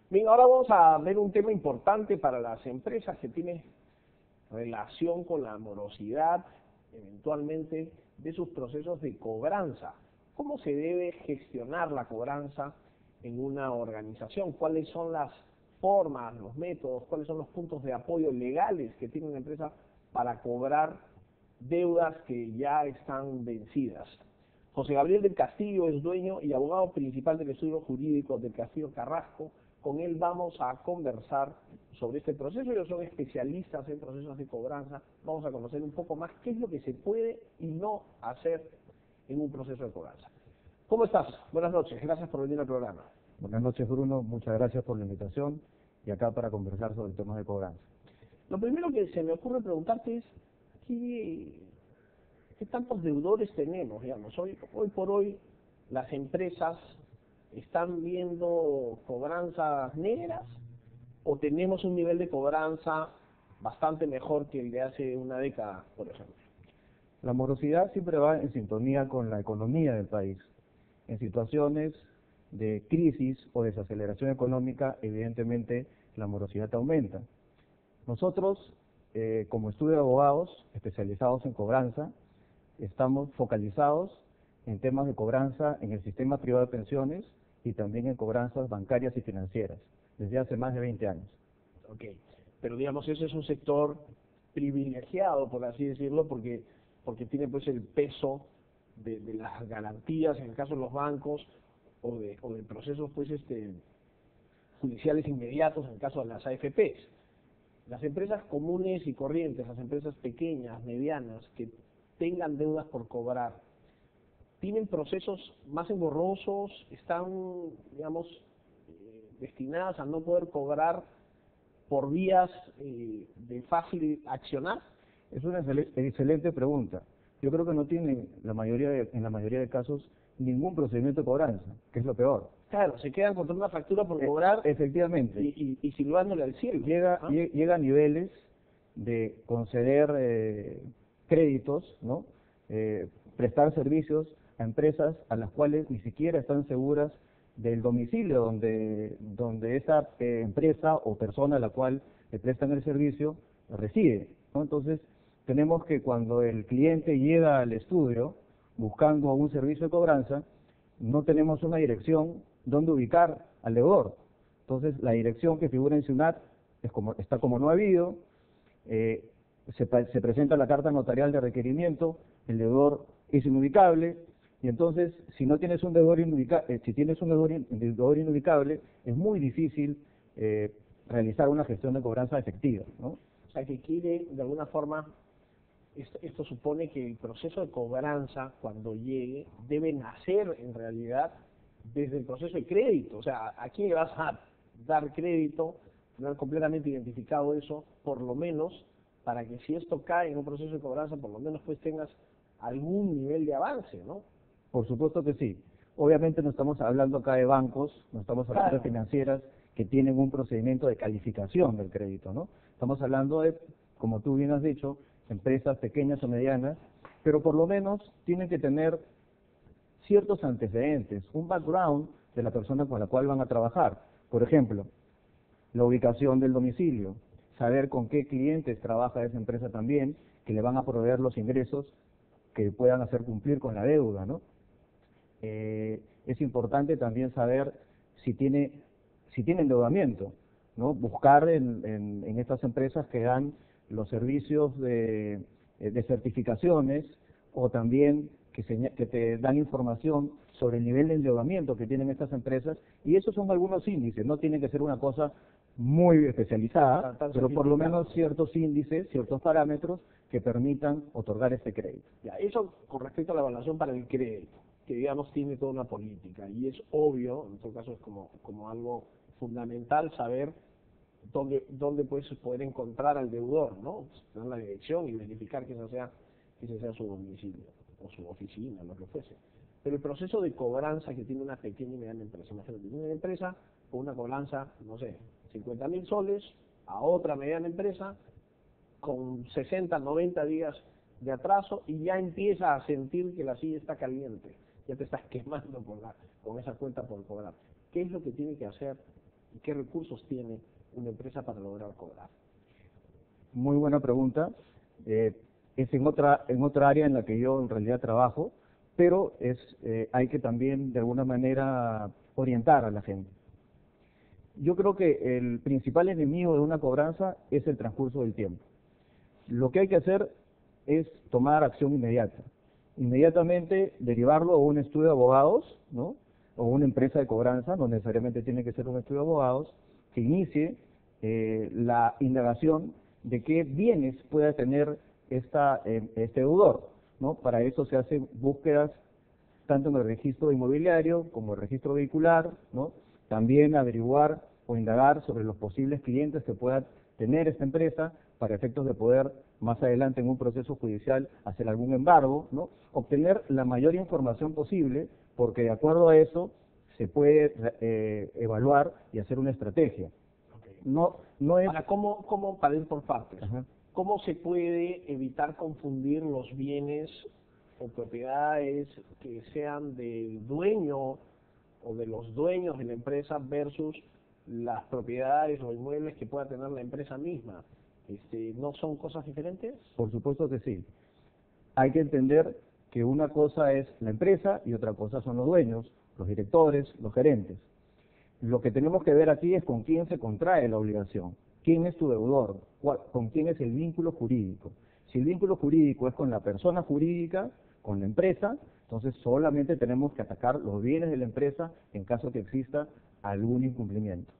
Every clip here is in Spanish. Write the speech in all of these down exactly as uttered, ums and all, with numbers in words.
Bien, ahora vamos a ver un tema importante para las empresas que tiene relación con la morosidad, eventualmente, de sus procesos de cobranza. ¿Cómo se debe gestionar la cobranza en una organización? ¿Cuáles son las formas, los métodos, cuáles son los puntos de apoyo legales que tiene una empresa para cobrar deudas que ya están vencidas? José Gabriel del Castillo es dueño y abogado principal del estudio jurídico del Castillo Carrasco. Con él vamos a conversar sobre este proceso. Ellos son especialistas en procesos de cobranza. Vamos a conocer un poco más qué es lo que se puede y no hacer en un proceso de cobranza. ¿Cómo estás? Buenas noches. Gracias por venir al programa. Buenas noches, Bruno. Muchas gracias por la invitación y acá para conversar sobre temas de cobranza. Lo primero que se me ocurre preguntarte es ¿qué, qué tantos deudores tenemos? Digamos, hoy, hoy por hoy las empresas están viendo cobranzas negras o tenemos un nivel de cobranza bastante mejor que el de hace una década, por ejemplo. La morosidad siempre va en sintonía con la economía del país. En situaciones de crisis o desaceleración económica, evidentemente la morosidad aumenta. Nosotros, eh, como estudio de abogados especializados en cobranza, estamos focalizados en temas de cobranza en el sistema privado de pensiones y también en cobranzas bancarias y financieras, desde hace más de veinte años. Ok, pero digamos, ese es un sector privilegiado, por así decirlo, porque, porque tiene pues el peso de, de las garantías, en el caso de los bancos, o de, o de procesos pues este judiciales inmediatos, en el caso de las A F Pes. Las empresas comunes y corrientes, las empresas pequeñas, medianas, que tengan deudas por cobrar, ¿tienen procesos más engorrosos? ¿Están, digamos, eh, destinadas a no poder cobrar por vías eh, de fácil accionar? Es una excelente pregunta. Yo creo que no tienen, la mayoría de, en la mayoría de casos, ningún procedimiento de cobranza, que es lo peor. Claro, se quedan con una factura por cobrar. E efectivamente. Y, y, y silbándole al cielo. Llega, ¿Ah? llega a niveles de conceder eh, créditos, ¿no? Eh, prestar servicios a empresas a las cuales ni siquiera están seguras del domicilio donde, donde esa eh, empresa o persona a la cual le prestan el servicio reside, ¿no? Entonces, tenemos que cuando el cliente llega al estudio buscando un servicio de cobranza, no tenemos una dirección donde ubicar al deudor. Entonces, la dirección que figura en SUNAT es como, está como no ha habido, eh, se, se presenta la carta notarial de requerimiento, el deudor es inubicable, y entonces, si no tienes un deudor inubicable, eh, si tienes un deudor, in, deudor inubicable, es muy difícil eh, realizar una gestión de cobranza efectiva, ¿no? O sea, que quiere, de alguna forma, esto, esto supone que el proceso de cobranza, cuando llegue, debe nacer, en realidad, desde el proceso de crédito. O sea, ¿a quién le vas a dar crédito? Tener completamente identificado eso, por lo menos, para que si esto cae en un proceso de cobranza, por lo menos pues tengas algún nivel de avance, ¿no? Por supuesto que sí. Obviamente no estamos hablando acá de bancos, no estamos hablando Claro. de financieras que tienen un procedimiento de calificación del crédito, ¿no? Estamos hablando de, como tú bien has dicho, empresas pequeñas o medianas, pero por lo menos tienen que tener ciertos antecedentes, un background de la persona con la cual van a trabajar. Por ejemplo, la ubicación del domicilio, saber con qué clientes trabaja esa empresa también, que le van a proveer los ingresos que puedan hacer cumplir con la deuda, ¿no? Eh, es importante también saber si tiene, si tiene endeudamiento, ¿no? Buscar en, en, en estas empresas que dan los servicios de, de certificaciones o también que, se, que te dan información sobre el nivel de endeudamiento que tienen estas empresas, y esos son algunos índices, no tiene que ser una cosa muy especializada, pero por lo menos ciertos índices, ciertos parámetros que permitan otorgar este crédito. Ya, eso con respecto a la evaluación para el crédito, que digamos tiene toda una política, y es obvio, en todo caso es como, como algo fundamental saber dónde, dónde puedes poder encontrar al deudor, ¿no? Tener la dirección y verificar que ese sea, que ese sea su domicilio, o su oficina, lo que fuese. Pero el proceso de cobranza que tiene una pequeña y mediana empresa, imagínate, tiene una empresa con una cobranza, no sé, cincuenta mil soles, a otra mediana empresa con sesenta, noventa días de atraso, y ya empieza a sentir que la silla está caliente, ya te estás quemando con, la, con esa cuenta por cobrar. ¿Qué es lo que tiene que hacer ¿Y qué recursos tiene una empresa para lograr cobrar? Muy buena pregunta. Eh, es en otra, en otra área en la que yo en realidad trabajo, pero es, eh, hay que también de alguna manera orientar a la gente. Yo creo que el principal enemigo de una cobranza es el transcurso del tiempo. Lo que hay que hacer es tomar acción inmediata. Inmediatamente derivarlo a un estudio de abogados, ¿no? O una empresa de cobranza, no necesariamente tiene que ser un estudio de abogados, que inicie eh, la indagación de qué bienes pueda tener esta, eh, este deudor, ¿no? Para eso se hacen búsquedas tanto en el registro inmobiliario como el registro vehicular, ¿no? También averiguar o indagar sobre los posibles clientes que pueda tener esta empresa para efectos de poder más adelante en un proceso judicial hacer algún embargo, ¿no? Obtener la mayor información posible, porque de acuerdo a eso se puede eh, evaluar y hacer una estrategia. Okay. No, no es... Ahora, ¿cómo, cómo, para ir por partes, Ajá. ¿cómo se puede evitar confundir los bienes o propiedades que sean del dueño o de los dueños de la empresa versus las propiedades o inmuebles que pueda tener la empresa misma? Este, ¿No son cosas diferentes? Por supuesto que sí. Hay que entender que una cosa es la empresa y otra cosa son los dueños, los directores, los gerentes. Lo que tenemos que ver aquí es con quién se contrae la obligación, quién es tu deudor, cuál, con quién es el vínculo jurídico. Si el vínculo jurídico es con la persona jurídica, con la empresa, entonces solamente tenemos que atacar los bienes de la empresa en caso que exista algún incumplimiento.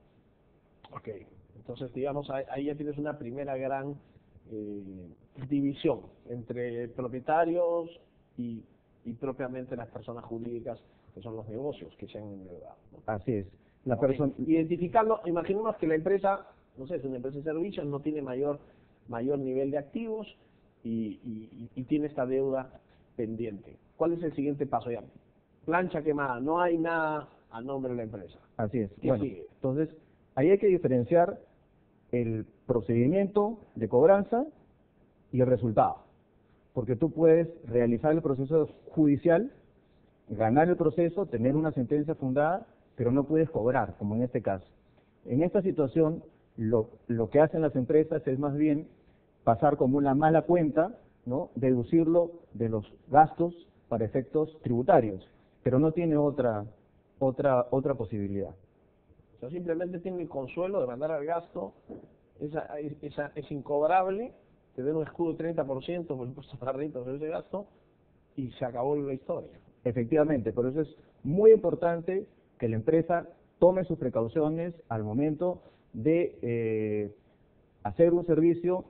Ok, entonces digamos, ahí, ahí ya tienes una primera gran eh, división entre propietarios y, y propiamente las personas jurídicas, que son los negocios que se han endeudado, ¿no? Así es. La Okay. persona... Identificarlo, imaginemos que la empresa, no sé, es una empresa de servicios, no tiene mayor mayor nivel de activos y, y, y tiene esta deuda pendiente. ¿Cuál es el siguiente paso ya? Plancha quemada, no hay nada a nombre de la empresa. Así es. ¿Qué Bueno, sigue? entonces, ahí hay que diferenciar el procedimiento de cobranza y el resultado. Porque tú puedes realizar el proceso judicial, ganar el proceso, tener una sentencia fundada, pero no puedes cobrar, como en este caso. En esta situación, lo, lo que hacen las empresas es más bien pasar como una mala cuenta, ¿no? Deducirlo de los gastos para efectos tributarios, pero no tiene otra, otra, otra posibilidad. O sea, simplemente tiene el consuelo de mandar al gasto, esa, esa, es incobrable, te den un escudo de treinta por ciento por impuesto a la renta sobre ese gasto y se acabó la historia. Efectivamente, por eso es muy importante que la empresa tome sus precauciones al momento de eh, hacer un servicio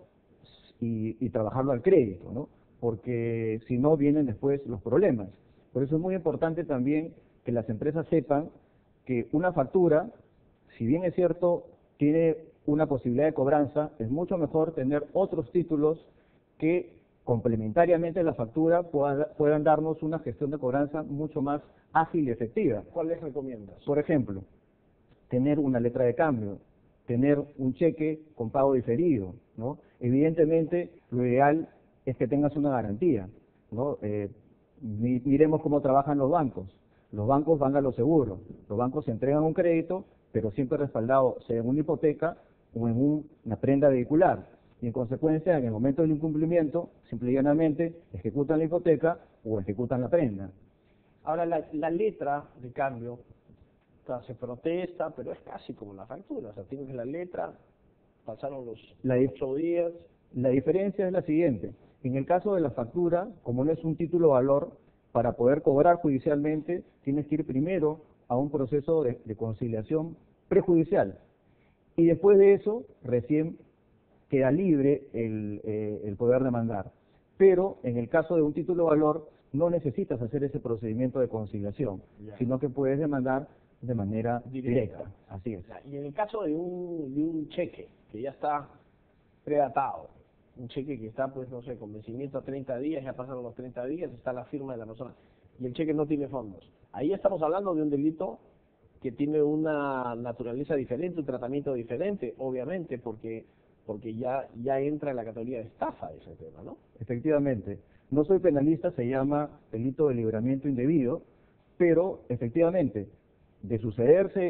y, y trabajarlo al crédito, ¿no? Porque si no vienen después los problemas. Por eso es muy importante también que las empresas sepan que una factura, si bien es cierto, tiene una posibilidad de cobranza, es mucho mejor tener otros títulos que complementariamente a la factura puedan, puedan darnos una gestión de cobranza mucho más ágil y efectiva. ¿Cuáles recomiendas? Por ejemplo, tener una letra de cambio, tener un cheque con pago diferido, ¿no? Evidentemente, lo ideal es que tengas una garantía, ¿no? Eh, miremos cómo trabajan los bancos. Los bancos van a lo seguro. Los bancos entregan un crédito, pero siempre respaldado, sea en una hipoteca o en un, una prenda vehicular. Y en consecuencia, en el momento del incumplimiento, simple y llanamente ejecutan la hipoteca o ejecutan la prenda. Ahora, la, la letra de cambio, o sea, se protesta, pero es casi como la factura. O sea, tienes la letra, pasaron los La, ocho días. La diferencia es la siguiente. En el caso de la factura, como no es un título valor, para poder cobrar judicialmente, tienes que ir primero a un proceso de, de conciliación prejudicial. Y después de eso, recién queda libre el, eh, el poder demandar. Pero en el caso de un título valor, no necesitas hacer ese procedimiento de conciliación, Ya. sino que puedes demandar de manera Directa. directa. Así es. Y en el caso de un, de un cheque que ya está predatado, un cheque que está, pues, no sé, con vencimiento a treinta días, ya pasaron los treinta días, está la firma de la persona, y el cheque no tiene fondos. Ahí estamos hablando de un delito que tiene una naturaleza diferente, un tratamiento diferente, obviamente, porque porque ya ya entra en la categoría de estafa ese tema, ¿no? Efectivamente. No soy penalista, se llama delito de libramiento indebido, pero efectivamente, de sucederse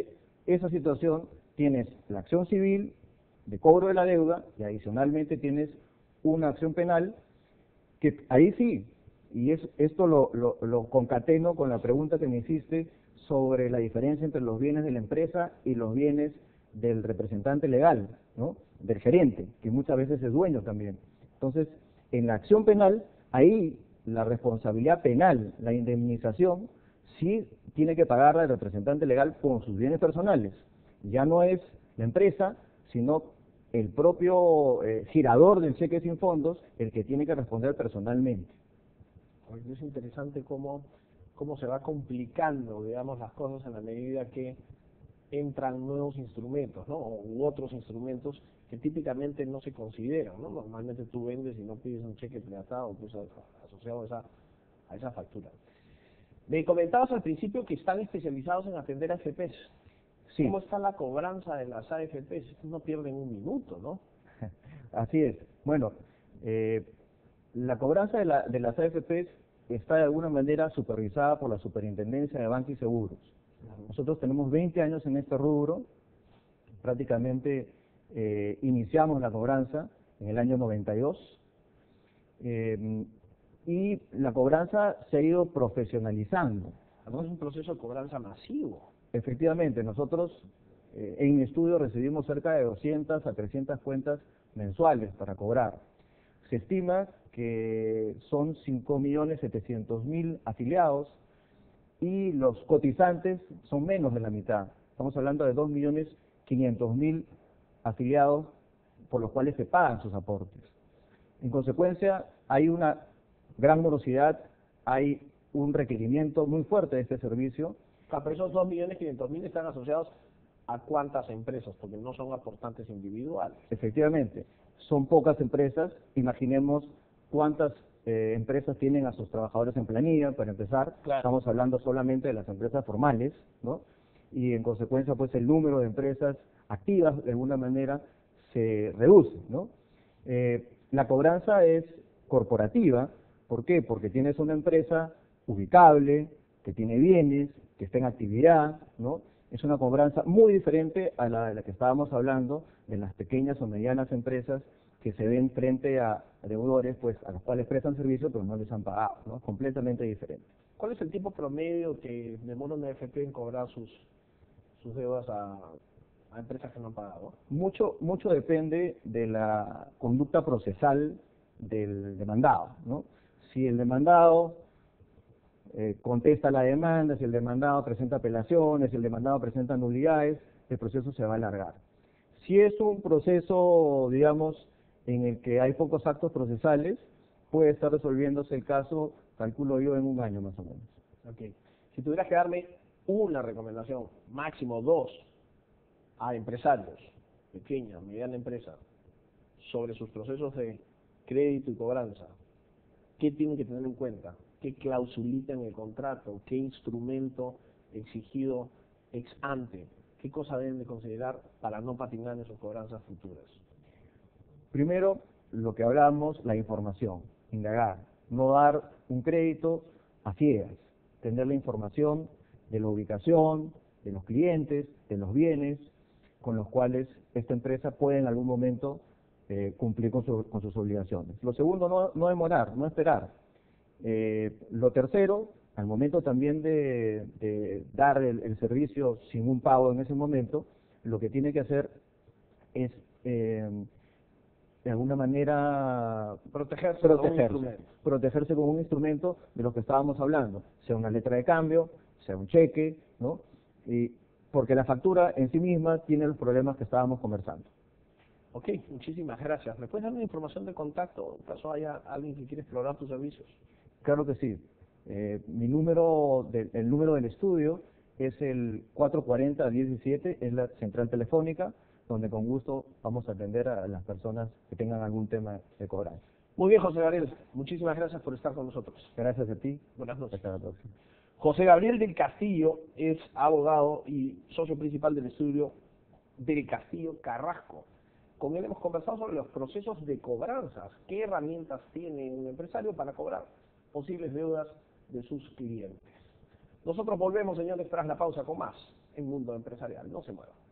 esa situación tienes la acción civil de cobro de la deuda y adicionalmente tienes una acción penal que ahí sí, y es, esto lo, lo, lo concateno con la pregunta que me hiciste sobre la diferencia entre los bienes de la empresa y los bienes del representante legal, ¿no? Del gerente, que muchas veces es dueño también. Entonces, en la acción penal, ahí la responsabilidad penal, la indemnización, sí tiene que pagarla el representante legal con sus bienes personales. Ya no es la empresa, sino el propio eh, girador del cheque sin fondos el que tiene que responder personalmente. Es interesante cómo, cómo se va complicando, digamos, las cosas en la medida que entran nuevos instrumentos, ¿no? U otros instrumentos que típicamente no se consideran, ¿no? Normalmente tú vendes y no pides un cheque preatado, pues asociado a esa, a esa factura. Me comentabas al principio que están especializados en atender a A F Pes. Sí. ¿Cómo está la cobranza de las A F Pes? No pierden un minuto, ¿no? Así es. Bueno, eh, la cobranza de, la, de las A F Pes está de alguna manera supervisada por la Superintendencia de Banca y Seguros. Nosotros tenemos veinte años en este rubro, prácticamente eh, iniciamos la cobranza en el año noventa y dos eh, y la cobranza se ha ido profesionalizando, ¿no? Es un proceso de cobranza masivo. Efectivamente, nosotros eh, en mi estudio recibimos cerca de doscientas a trescientas cuentas mensuales para cobrar. Se estima que son cinco millones setecientos mil afiliados y los cotizantes son menos de la mitad. Estamos hablando de dos millones quinientos mil afiliados por los cuales se pagan sus aportes. En consecuencia, hay una gran morosidad, hay un requerimiento muy fuerte de este servicio. Pero esos dos millones quinientos mil están asociados a cuántas empresas, porque no son aportantes individuales. Efectivamente, son pocas empresas. Imaginemos cuántas eh, empresas tienen a sus trabajadores en planilla, para empezar. Claro. Estamos hablando solamente de las empresas formales, ¿no? Y en consecuencia, pues el número de empresas activas, de alguna manera, se reduce, ¿no? Eh, la cobranza es corporativa. ¿Por qué? Porque tienes una empresa ubicable, que tiene bienes, que está en actividad, ¿no? Es una cobranza muy diferente a la de la que estábamos hablando, de las pequeñas o medianas empresas que se ven frente a deudores, pues a los cuales prestan servicio pero no les han pagado, ¿no? Completamente diferente. ¿Cuál es el tiempo promedio que demora una A F P en cobrar sus, sus deudas a, a empresas que no han pagado? Mucho, mucho depende de la conducta procesal del demandado, ¿no? Si el demandado eh, contesta la demanda, si el demandado presenta apelaciones, si el demandado presenta nulidades, el proceso se va a alargar. Si es un proceso, digamos, en el que hay pocos actos procesales, puede estar resolviéndose el caso, calculo yo, en un año más o menos. Okay. Si tuvieras que darme una recomendación, máximo dos, a empresarios, pequeña, mediana empresa, sobre sus procesos de crédito y cobranza, ¿qué tienen que tener en cuenta? ¿Qué clausulita en el contrato? ¿Qué instrumento exigido ex ante? ¿Qué cosa deben de considerar para no patinar en sus cobranzas futuras? Primero, lo que hablamos, la información, indagar, no dar un crédito a ciegas, tener la información de la ubicación, de los clientes, de los bienes con los cuales esta empresa puede en algún momento eh, cumplir con, su, con sus obligaciones. Lo segundo, no, no demorar, no esperar. Eh, lo tercero, al momento también de, de dar el, el servicio sin un pago en ese momento, lo que tiene que hacer es eh, de alguna manera protegerse, protegerse, con un protegerse con un instrumento de lo que estábamos hablando, sea una letra de cambio, sea un cheque, ¿no? Y porque la factura en sí misma tiene los problemas que estábamos conversando. Ok, muchísimas gracias. ¿Me puedes dar una información de contacto en caso haya alguien que quiera explorar tus servicios? Claro que sí. Eh, mi número, de, el número del estudio es el cuatro cuarenta diecisiete, es la central telefónica, donde con gusto vamos a atender a las personas que tengan algún tema de cobranza. Muy bien, José Gabriel. Muchísimas gracias por estar con nosotros. Gracias a ti. Buenas noches. Hasta la próxima. José Gabriel del Castillo es abogado y socio principal del estudio del Castillo Carrasco. Con él hemos conversado sobre los procesos de cobranzas, qué herramientas tiene un empresario para cobrar posibles deudas de sus clientes. Nosotros volvemos, señores, tras la pausa con más en Mundo Empresarial. No se muevan.